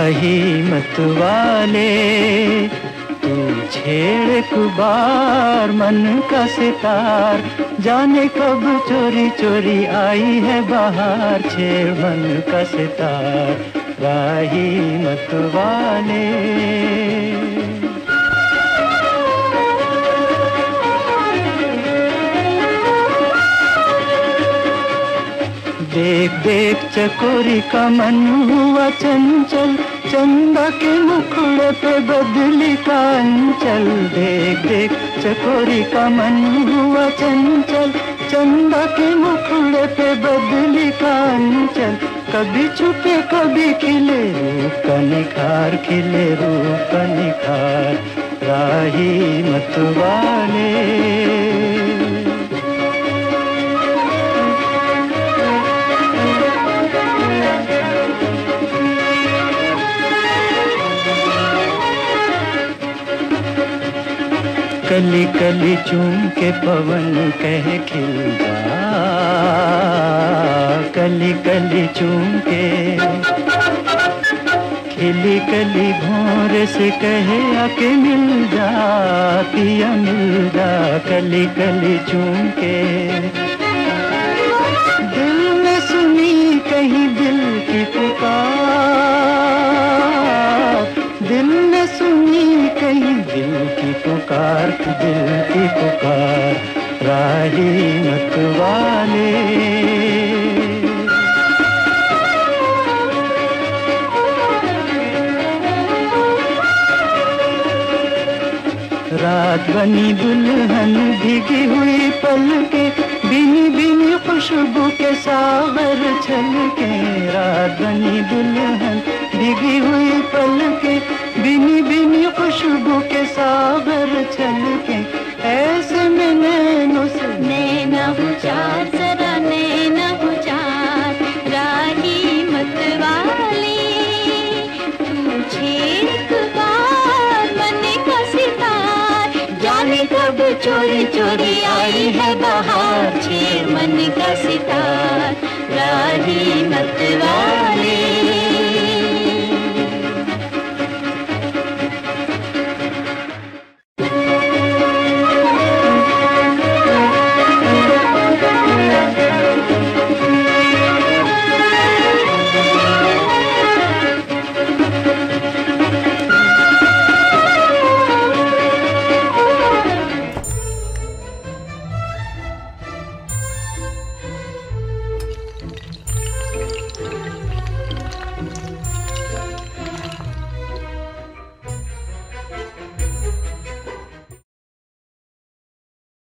राही मत वाले तू छेड़ कुबार मन का सितार, जाने कब चोरी चोरी आई है बहार, छेड़ मन का सितार राही मत वाले। देख देख चकोरी का मन हुआ चंचल, चंदा के मुखड़े पे बदली का अंचल। देख देख चकोरी का मन हुआ चंचल, चंदा के मुखड़े पे बदली का अंचल। कभी छुपे कभी खिले रूप का निखार, खिले रूप का निखार राही मत वाले। कली कली चूम के पवन कहे खिल जा, कली कली चूम के खिली कली भोर से कहे आके मिल जा, पिया मिल जा। कली कली चूम के दिल में सुनी कहीं दिल की पुकार, दिल में सुनी कहीं दिल की पुकार, दिल की पुकार राही मत वाले। रात बनी दुल्हन भीगी हुई पलके, बिनी बिनी खुशबू के सागर छलके। रात बनी दुल्हन भीगी हुई पलके, बिनी बिनी खुशबू के सागर छलके। ऐसे में नैनों से नैना हुचार, जरा नैना हुचार राही मत वाले तू छेड़ कुबार मन का सितार, जाने कब चोरी चोरी आई है बहार, छेड़ मन का सितार राही मत वाले।